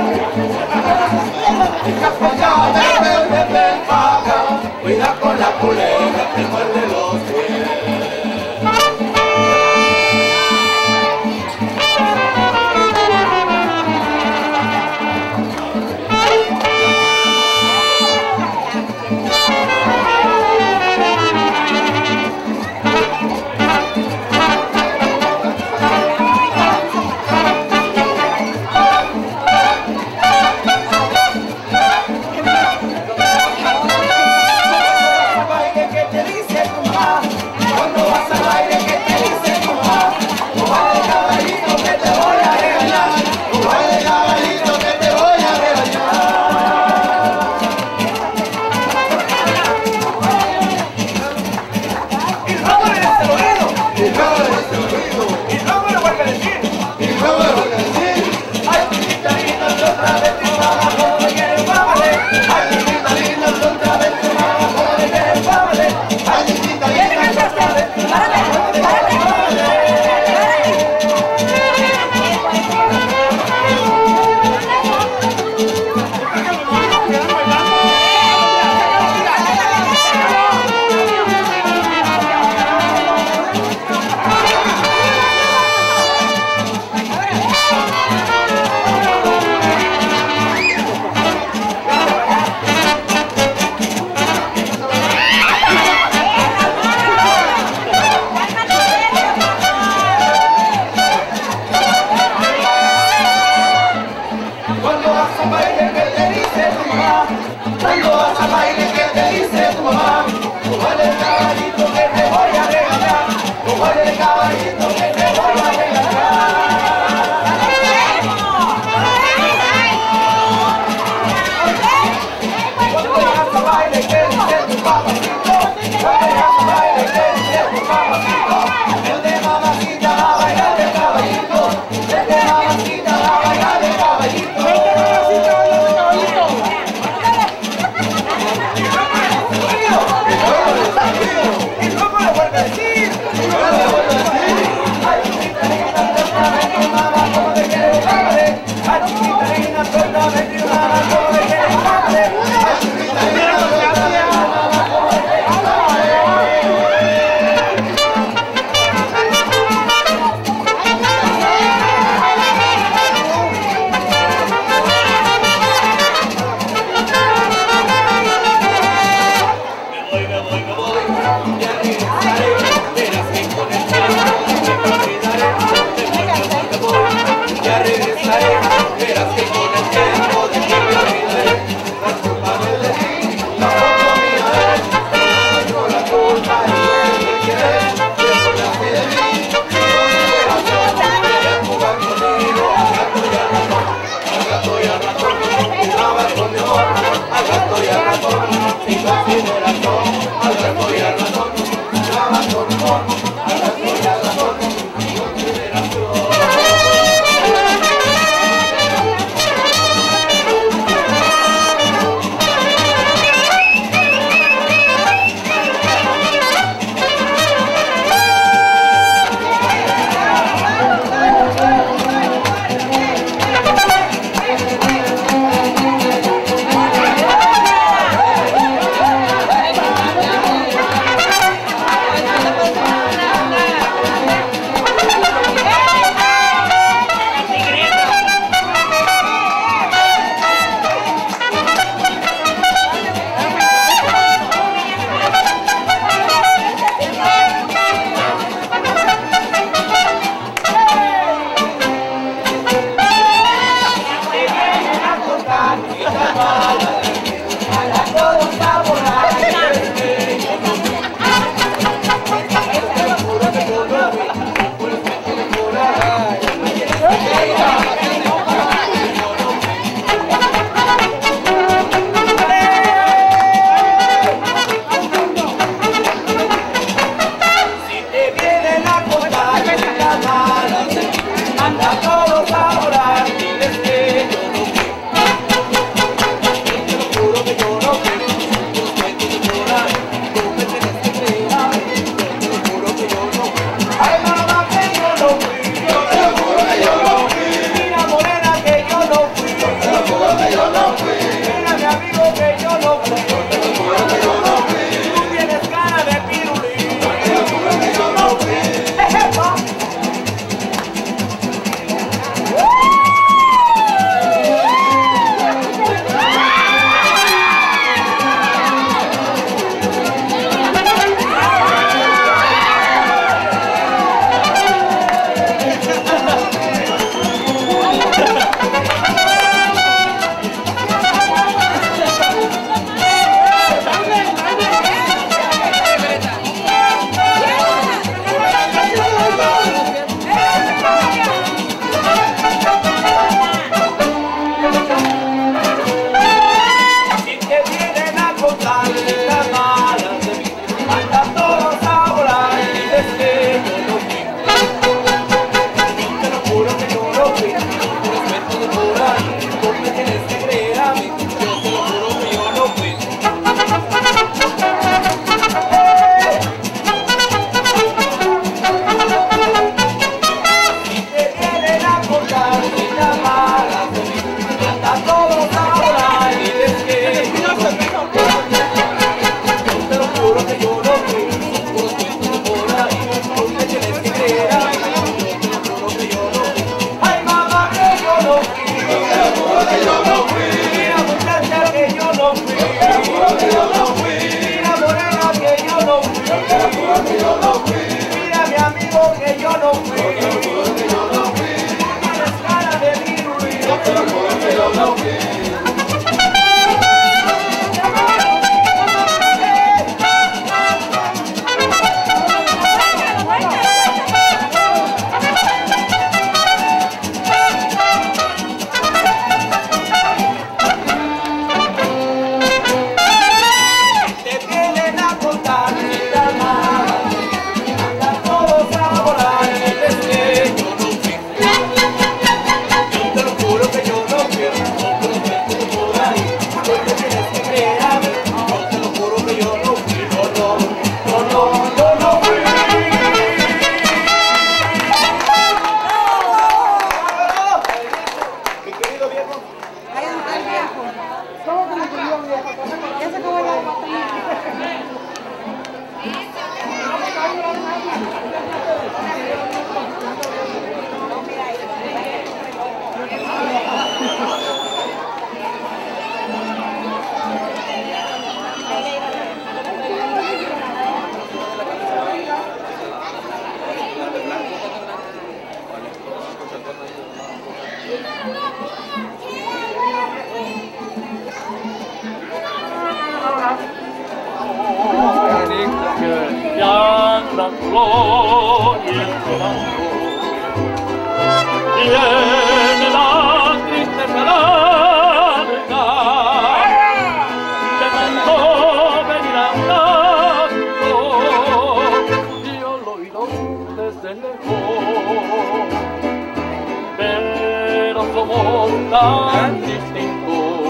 pies. Cuida con la culebra te muerde los pies. y esperando. Y en la tristeza larga de tanto venir andando, yo lo oído desde lejos, pero somos tan distintos.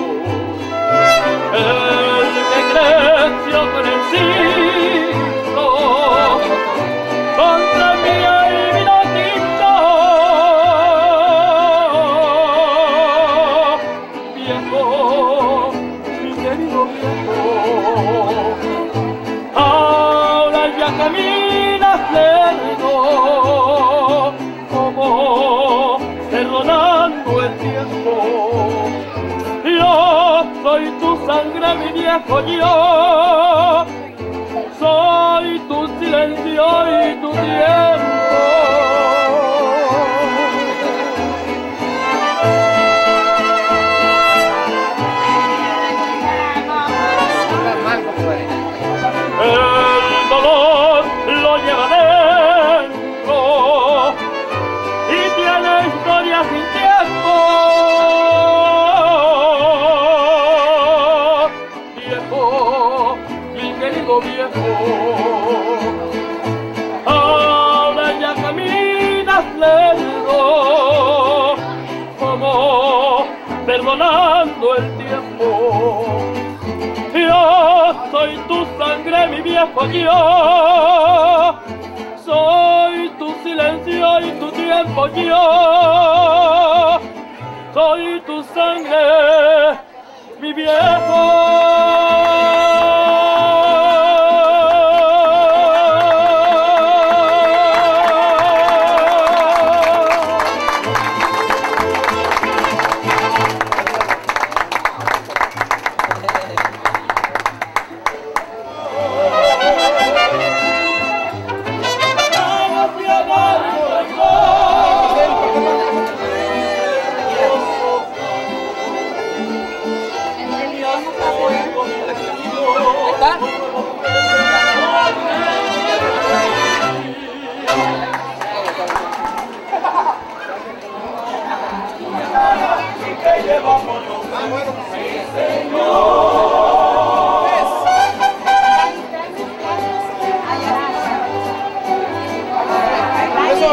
El que creció con el siglo contra mí y vino tinto, viejo, mi querido viejo, ahora ya caminas lerdo, como perdonando el tiempo. Yo soy tu sangre, mi viejo, yo soy tu silencio y tu tiempo. El dolor lo lleva dentro y tiene historia sin tiempo. Viejo, ahora ya caminas lerdo, como perdonando el tiempo. Yo soy tu sangre, mi viejo, yo soy tu silencio y tu tiempo, yo soy tu sangre, mi viejo.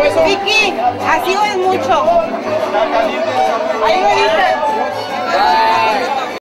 Vicky, así es mucho. Ahí lo dice.